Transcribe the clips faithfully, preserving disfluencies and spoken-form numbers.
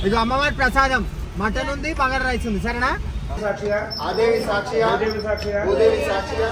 ఇది అమ్మవారి ప్రసాదం మటన్ ఉంది బగారా రైస్ ఉంది సరేనా సాక్షిగా ఆదేవి సాక్షిగా భూదేవి సాక్షిగా భూదేవి సాక్షిగా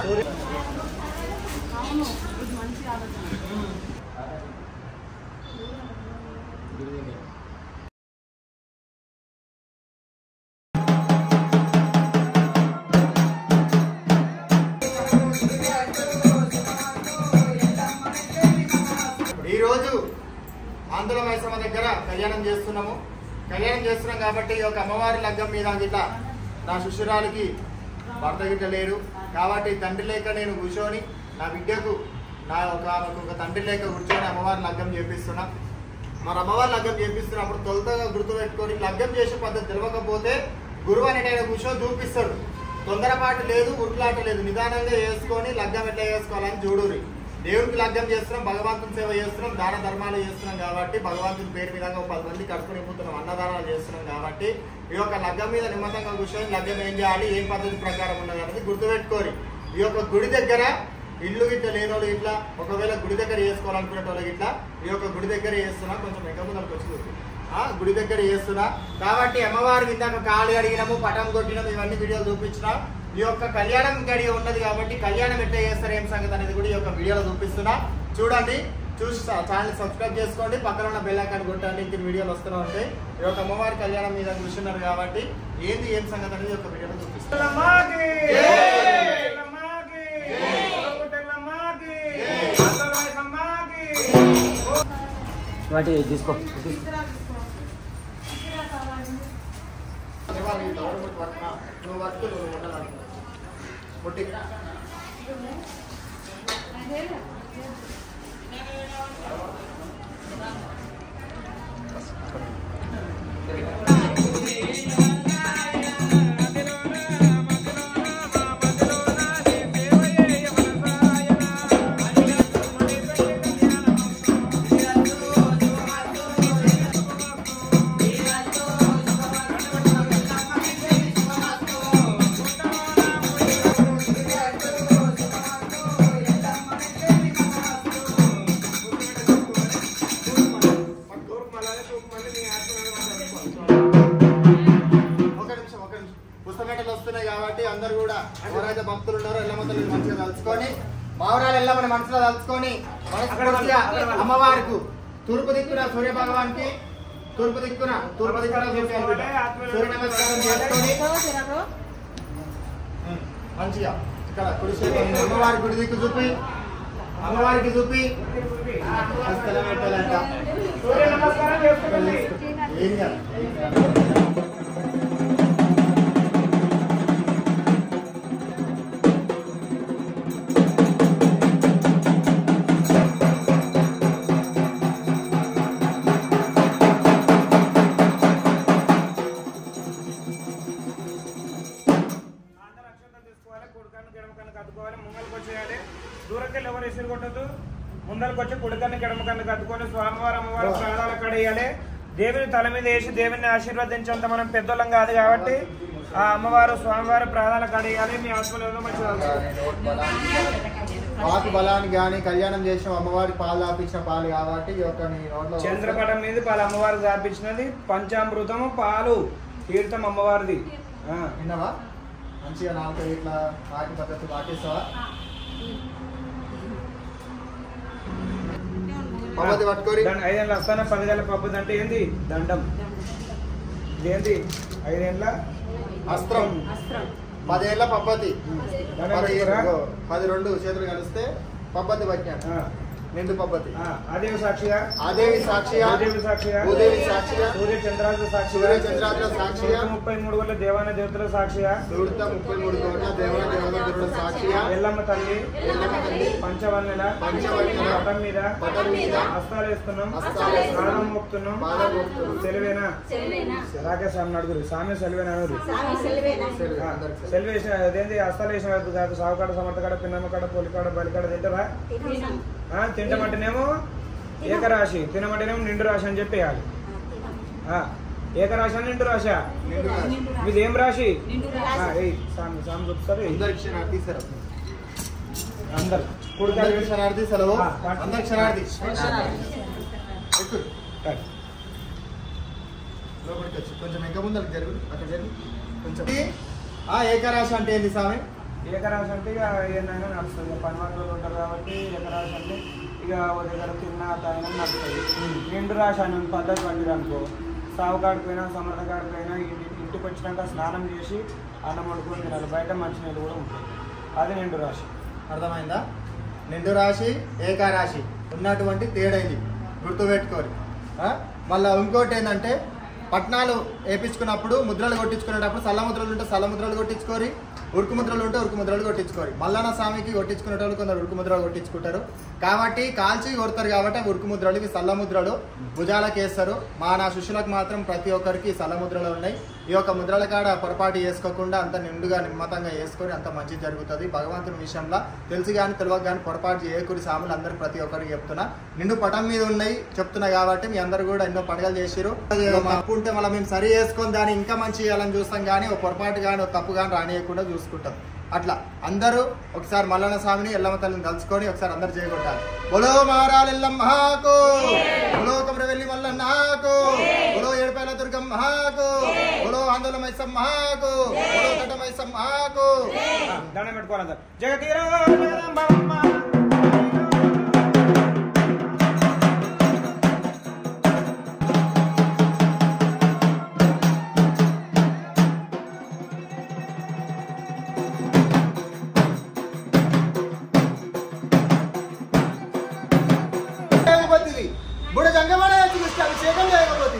ఈరోజు ఆంధ్ర మైసమ్మ దగ్గర కళ్యాణం చేస్తున్నాము కళ్యాణం చేస్తున్నాం కాబట్టి ఒక అమ్మవారి లగ్గం మీద గిట్లా నా శిష్యురాలికి భర్త గిట్ల లేరు కాబట్టి తండ్రి లేక నేను కూర్చొని నా బిడ్డకు నా ఒక ఒక తండ్రి లేక కూర్చొని అమ్మవారి లగ్గం చేపిస్తున్నా మరి అమ్మవారి లగ్గం చేపిస్తున్నప్పుడు తొలతగా గుర్తుపెట్టుకొని లగ్గం చేసే పద్ధతి తెలియకపోతే గురువు అని నేను కూర్చొని చూపిస్తాడు తొందరపాటు లేదు ఉట్లాట లేదు నిదానంగా వేసుకొని లగ్గం ఎట్లా వేసుకోవాలని చూడురి దేవుడికి లగ్గం చేస్తున్నాం భగవంతుని సేవ చేస్తున్నాం దాన ధర్మాలు చేస్తున్నాం కాబట్టి భగవంతుని పేరు మీద ఒక పది మంది కడుపు నింపుతున్నాం అన్నదానాలు చేస్తున్నాం కాబట్టి ఈ యొక్క లగ్గం మీద నిమ్మతంగా కూర్చొని లగ్గం ఏం చేయాలి ఏం పద్ధతి ప్రకారం ఉన్నది అనేది గుర్తుపెట్టుకోరి ఈ యొక్క గుడి దగ్గర ఇల్లు గిట్ల లేని వాళ్ళు ఇట్లా ఒకవేళ గుడి దగ్గర చేసుకోవాలనుకునే వాళ్ళకి ఇట్లా ఈ యొక్క గుడి దగ్గర చేస్తున్నా కొంచెం ఎక్కముదలకు వచ్చి గుడి దగ్గర చేస్తున్నా కాబట్టి అమ్మవారి ఇందాక కాలు అడిగినాము పటం కొట్టినాము ఇవన్నీ వీడియోలు చూపించినా ఈ యొక్క కళ్యాణం గడి ఉన్నది కాబట్టి కళ్యాణం ఎట్లా చేస్తారు ఏం సంగతి అనేది కూడా ఈ యొక్క వీడియోలో చూపిస్తున్నా చూడండి చూసి ఛానల్ సబ్స్క్రైబ్ చేసుకోండి పక్కన ఉన్న బెల్ ఐకాన్ కొట్టండి ఇంక వీడియోలు వస్తూనే ఉంటాయి ఈ యొక్క అమ్మవారి కళ్యాణం మీద కూర్చున్నారు కాబట్టి ఏంది ఏం సంగతి అనేది ఒక వీడియోలో చూపిస్తున్నా వాటి తీసుకో నువ్వు వర్క్ నువ్వు ఉండాలి పుట్టి పుస్తకట్టలు వస్తున్నాయి కాబట్టి అందరు కూడా ఎవరైతే భక్తులు ఉన్నారో ఎల్లమ్మ తల్లిని మంచిగా తలుచుకొని మావరాలు ఎల్లమ్మని మనసులో తలుచుకొని మనస్ఫూర్తిగా అమ్మవారికి తూర్పు దిక్కున సూర్య భగవానికి తూర్పు దిక్కున తూర్పు దిక్కున సూర్య నమస్కారం చేసుకొని మంచిగా ఇక్కడ కుడి అమ్మవారి గుడి దిక్కు చూపి అమ్మవారికి చూపి స్థలం పెట్టాలంట ఏం కాదు దూరంకెళ్ళి ఎవరు ఎసురు కొట్టద్దు ముందరికి వచ్చి కుడికన్ను కెడమ కన్ను కట్టుకొని స్వామివారి అమ్మవారి ప్రాణాలు అక్కడ వేయాలి దేవుని తల మీద వేసి దేవుని ఆశీర్వదించేంత మనం పెద్దోళ్ళం కాదు కాబట్టి ఆ అమ్మవారు స్వామివారి ప్రాణాలు కడేయాలి మీ ఆత్మలో మంచిగా పాకు బలానికి కానీ కళ్యాణం చేసిన అమ్మవారి పాలు దాపించిన పాలు కాబట్టి చంద్రపటం మీద పాలు అమ్మవారు దాపించినది పంచామృతము పాలు తీర్థం అమ్మవారిది విన్నావా మంచిగా నాలుగు ఇట్లా వాటి పద్ధతి పాటిస్తావా పద్ధతి పట్టుకోరి ఐదేళ్ళ వస్తాన పదివేల పబ్బది అంటే ఏంది దండం ఇదేంది ఐదేళ్ళ అస్త్రం పదేళ్ల పద్ధతి పది రెండు చేతులు కలిస్తే పద్ధతి పట్టాను నిండు పద్ధతి ఆదేవి సాక్షిగా ఆదేవి సాక్షిగా భూదేవి సాక్షిగా భూదేవి సాక్షిగా సూర్య చంద్రాజుల సాక్షిగా సూర్య చంద్రాజుల సాక్షిగా ముప్పై మూడు కోట్ల దేవాన దేవతల సాక్షిగా నూట ముప్పై మూడు కోట్ల దేవాన దేవతల సాక్షిగా ఎల్లమ్మ తల్లి ఎల్లమ్మ తల్లి పంచవన్నెల పంచవన్నెల పటం మీద పటం మీద హస్తాలు వేస్తున్నాం హస్తాలు వేస్తున్నాం పాదం మోపుతున్నాం పాదం మోపుతున్నాం సెలవేనా రాకేష్ స్వామి నడుగురు స్వామి సెలవేనా అడుగురు సెలవేసిన అదేంటి హస్తాలు వేసిన కాదు సావుకాడ సమర్థకాడ పిన్నమ్మ కాడ పొలికాడ బలికాడ తింటారా తింటమంటేనేమో ఏకరాశి తినమంటేనేమో నిండు రాశి అని చెప్పేయాలి ఏకరాశి అని నిండు రాశ మీది ఏం రాశి సామి చూపుతారు అందరు కుడికాలు క్షణార్థి సెలవు అందరు క్షణార్థి లోపలికి వచ్చి కొంచెం ఇంకా ముందు జరుగు అక్కడ జరుగు కొంచెం. ఆ ఏకరాశి అంటే ఏంది స్వామి? ఏకరాశి అంటే ఇక ఏమైనా నడుస్తుంది, పని వాళ్ళు ఉంటారు కాబట్టి ఏకరాశి అంటే ఇక ఒక దగ్గర తిన్నా తాగినా నడుస్తుంది. నిండు రాశి అని పద్ధతి పండిరు అనుకో, సాగు కాడిపోయినా సమర్థ కాడిపోయినా ఇంటికి వచ్చినాక స్నానం చేసి అన్నం వండుకొని తినాలి, బయట మంచినీళ్ళు కూడా ఉంటుంది. అది నిండు రాశి. అర్థమైందా? నిండు రాశి ఏకారాశి ఉన్నటువంటి తేడా ఇది గుర్తుపెట్టుకోవాలి. మళ్ళీ ఇంకోటి ఏంటంటే పట్నాలు వేయించుకున్నప్పుడు ముద్రలు కొట్టించుకునేటప్పుడు సల్ల ముద్రలు ఉంటే సల్ల ముద్రలు కొట్టించుకోరి, ఉరుకు ముద్రలు ఉంటే ఉరుకు ముద్రలు కొట్టించుకోరి. మల్లన్న స్వామికి కొట్టించుకునేటప్పుడు కొందరు ఉరుకు ముద్రలు కొట్టించుకుంటారు కాబట్టి కాల్చి కొడతారు కాబట్టి ఉరుకు ముద్రలు ఇవి సల్ల ముద్రలు భుజాలకు వేస్తారు. మా నా శిష్యులకు మాత్రం ప్రతి ఒక్కరికి సల్ల ముద్రలు ఉన్నాయి. ఈ యొక్క ముద్రల కాడ పొరపాటు చేసుకోకుండా అంత నిండుగా నిమ్మతంగా వేసుకొని అంత మంచి జరుగుతుంది. భగవంతుని విషయంలో తెలిసి కానీ తెలియక కానీ పొరపాటు చేయకూరి సాములు అందరూ ప్రతి ఒక్కరికి చెప్తున్నా. నిండు పటం మీద ఉన్నాయి చెప్తున్నా కాబట్టి మీ అందరు కూడా ఎన్నో పండుగలు చేసిరు. తప్పు ఉంటే మళ్ళీ మేము సరి చేసుకొని దాన్ని ఇంకా మంచి చేయాలని చూస్తాం కానీ ఒక పొరపాటు కానీ ఒక తప్పు కానీ రానియకుండా చూసుకుంటాం. అట్లా అందరూ ఒకసారి మల్లన్న స్వామిని ఎల్లమ్మ తల్లిని తలుచుకొని ఒకసారి అందరు చేయగొట్టాలి. బొలో మారాలెల్లమ్మకు, బొలో కమరవెల్లి మల్లన్నకు, బొలో ఏడుపేల దుర్గమ్మకు, బొలో ఆందోళన మైసమ్మకు, బొలో తట మైసమ్మకు. దండం పెట్టుకోవాలి. జగతీరా బుడ జంగమనే అభిషేకం చేయకపోతే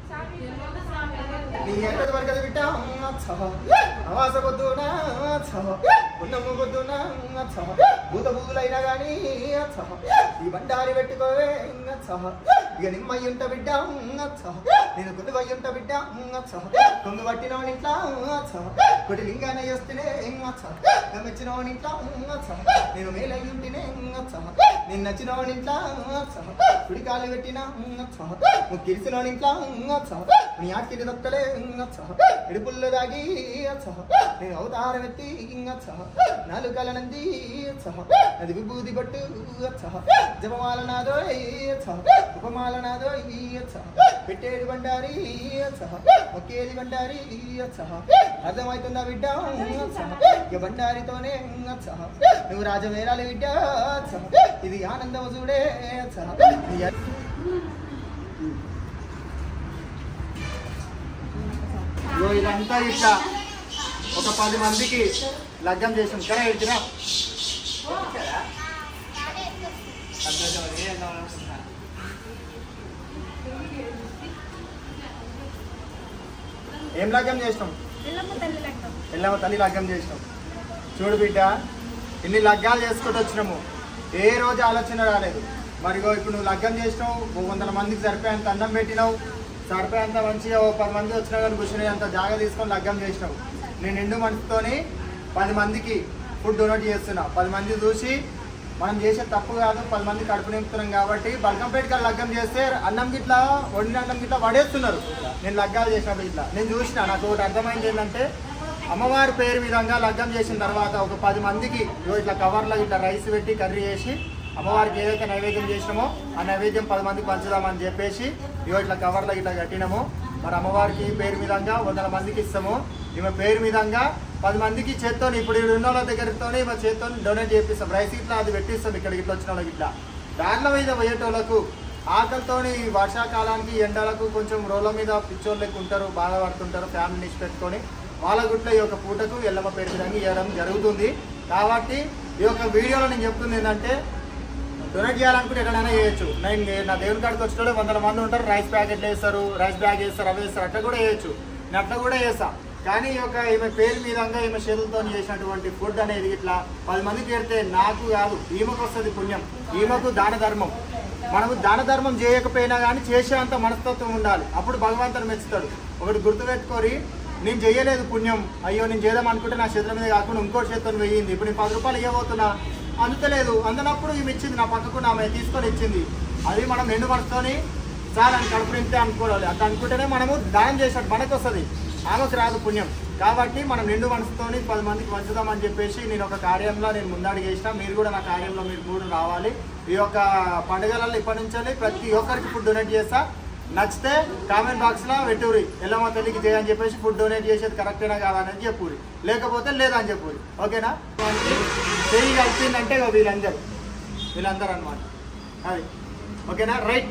నీ ఎక్కడి వరకు అది బిడ్డ అవాస పొద్దునా ఉన్నమ్మ పొద్దునా భూత భూతులైనా కానీ ఈ బండారి పెట్టుకోవే ఇక నిమ్మయ్యుంట బిడ్డ నేను కొందు వయ్యుంట బిడ్డ కొంగు పట్టినవాడి ఇంట్లో కొట్టి లింగాన చేస్తేనే మెచ్చినవాడి ఇంట్లో నేను మేలయ్యుంటేనే నేను నచ్చినవాడి ఇంట్లో కుడికాలు పెట్టినా ముక్కిరిసినవాడి ఇంట్లో నీ ఆకిరి దొక్కలే ఇడుపుల్లో దాగి నేను అవతారం ఎత్తి నాలుకల నంది అది విభూతి పట్టు జపమాల నాదో ఉపమాల నాదో పెట్టేది బండారి మొక్కేది బండారి అర్థమవుతుందా బిడ్డ ఇక బండారితోనే నువ్వు రాజమేరాలి బిడ్డ ఇది ఆనందం చూడే. ఇదంతా ఇట్లా ఒక పది మందికి లగ్గం చేసాం కదా. ఇచ్చినా ఏం లగ్గం చేసినాం? ఎల్లమ్మ తల్లి లగ్గం చేసినాం. చూడు బిడ్డ, ఇన్ని లగ్గాలు చేసుకుంటూ వచ్చినాము, ఏ రోజు ఆలోచన రాలేదు. మరిగో ఇప్పుడు నువ్వు లగ్గం చేసినావు, ఒక వందల మందికి సరిపోయేంత అన్నం పెట్టినావు, సరిపోయేంత మంచిగా ఓ పది మంది వచ్చినా కానీ కూర్చునే అంత జాగా తీసుకొని లగ్గం చేసినావు. నేను నిండు మనసుతోని పది మందికి ఫుడ్ డొనేట్ చేస్తున్నా. పది మంది చూసి మనం చేసే తప్పు కాదు, పది మంది కడుపు నింపుతున్నాం కాబట్టి బల్కంపేట లగ్గం చేస్తే అన్నం గిట్లా వండిన అన్నం గిట్లా పడేస్తున్నారు. నేను లగ్గాలు చేసినప్పుడు ఇట్లా నేను చూసిన, నాకు ఒకటి అర్థమైంది ఏంటంటే అమ్మవారి పేరు విధంగా లగ్గం చేసిన తర్వాత ఒక పది మందికి ఇట్లా కవర్లో ఇట్లా రైస్ పెట్టి కర్రీ చేసి అమ్మవారికి ఏదైతే నైవేద్యం చేసినామో ఆ నైవేద్యం పది మందికి పంచుదామని చెప్పేసి ఇగో ఇట్లా కవర్లో ఇట్లా కట్టినాము. మరి అమ్మవారికి పేరు విధంగా వందల మందికి ఇస్తాము. ఈమె పేరు విధంగా పది మందికి చేత్తో ఇప్పుడు ఉన్న వాళ్ళ దగ్గరతో ఈమె చేత్తో డొనేట్ చేపిస్తాం. రైస్ ఇట్లా అది పెట్టిస్తాం. ఇక్కడికి ఇట్లా వచ్చిన వాళ్ళకి ఇట్లా దాంట్లో మీద పోయేటోళ్ళకు ఆకలితోని వర్షాకాలానికి ఎండలకు కొంచెం రోడ్ల మీద పిచ్చోళ్ళకి ఉంటారు, బాధపడుతుంటారు, ఫ్యామిలీని ఇచ్చి పెట్టుకొని వాళ్ళ గుట్ల ఈ యొక్క పూటకు ఎల్లమ్మ పేరు విధంగా ఇవ్వడం జరుగుతుంది. కాబట్టి ఈ యొక్క వీడియోలో నేను చెప్తుంది ఏంటంటే డొనేట్ చేయాలనుకుంటే ఎక్కడైనా చేయొచ్చు. నేను నా దేవుని కాడికి వచ్చిన వందల మంది ఉంటారు, రైస్ ప్యాకెట్లు వేస్తారు, రైస్ బ్యాగ్ వేస్తారు, అవి వేస్తారు, అట్లా కూడా వేయచ్చు. నేను అట్లా కూడా చేస్తా. కానీ ఈ యొక్క ఈమె పేరు మీదంగా ఈమె చేతులతో చేసినటువంటి ఫుడ్ అనేది ఇట్లా పది మందికి పెడితే నాకు కాదు ఈమెకు వస్తుంది పుణ్యం. ఈమెకు దాన ధర్మం. మనము దాన ధర్మం చేయకపోయినా కానీ చేసేంత మనస్తత్వం ఉండాలి, అప్పుడు భగవంతుని మెచ్చుతాడు. ఒకటి గుర్తుపెట్టుకొని, నేను చేయలేదు పుణ్యం, అయ్యో నేను చేద్దాం అనుకుంటే నా చేతుల మీద కాకుండా ఇంకోటి చేతులు వేయింది, ఇప్పుడు నేను పది రూపాయలు ఇవ్వబోతున్నా అందుతలేదు, అందునప్పుడు ఈమె ఇచ్చింది నా పక్కకు ఆమె తీసుకొని ఇచ్చింది. అది మనం నిండు మనసుతోని చాలా అని కడుపు నింపితే అనుకోవాలి. అట్లా అనుకుంటేనే మనము దానం చేసినట్టు మనకు వస్తుంది, ఆమెకు రాదు పుణ్యం. కాబట్టి మనం నిండు మనసుతోని పది మందికి పంచుదామని చెప్పేసి నేను ఒక కార్యంలో నేను ముందడుగు చేసిన. మీరు కూడా నా కార్యంలో మీరు కూడా రావాలి. ఈ యొక్క పండుగలలో ఇప్పటి నుంచి ప్రతి ఒక్కరికి ఫుడ్ డొనేట్ చేస్తా. నచ్చితే కామెంట్ బాక్స్లో పెట్టుర్రి ఎల్లమ్మ తల్లికి చేయని చెప్పేసి ఫుడ్ డొనేట్ చేసేది కరెక్టేనా కాదని చెప్పుర్రి, లేకపోతే లేదని చెప్పుర్రి. ఓకేనా? చేయి కలిసిందంటే వీళ్ళందరూ వీళ్ళందరూ అనమాట అది. ఓకేనా? రైట్.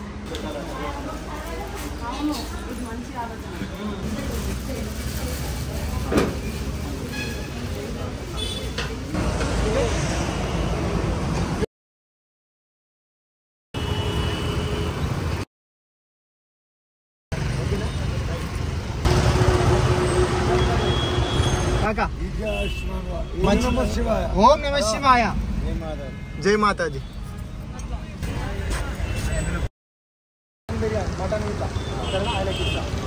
ఓం నమ శివాయ. జై మాతాజీ. మటన్